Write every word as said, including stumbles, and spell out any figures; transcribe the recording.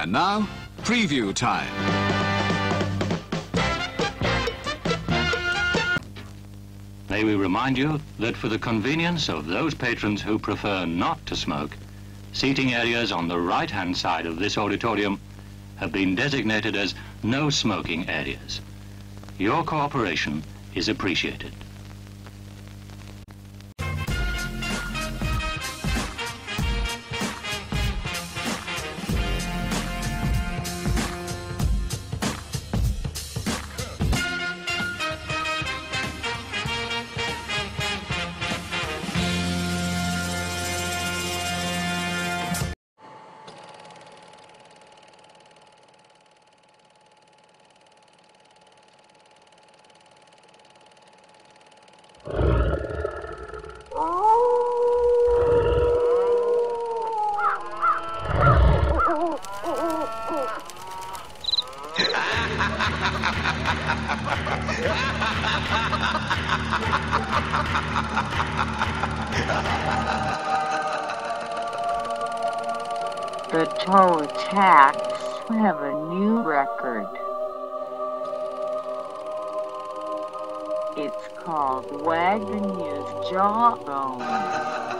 And now, preview time. May we remind you that for the convenience of those patrons who prefer not to smoke, seating areas on the right-hand side of this auditorium have been designated as no smoking areas. Your cooperation is appreciated. The toetags have a new record. It's called Wagonus Jawbones.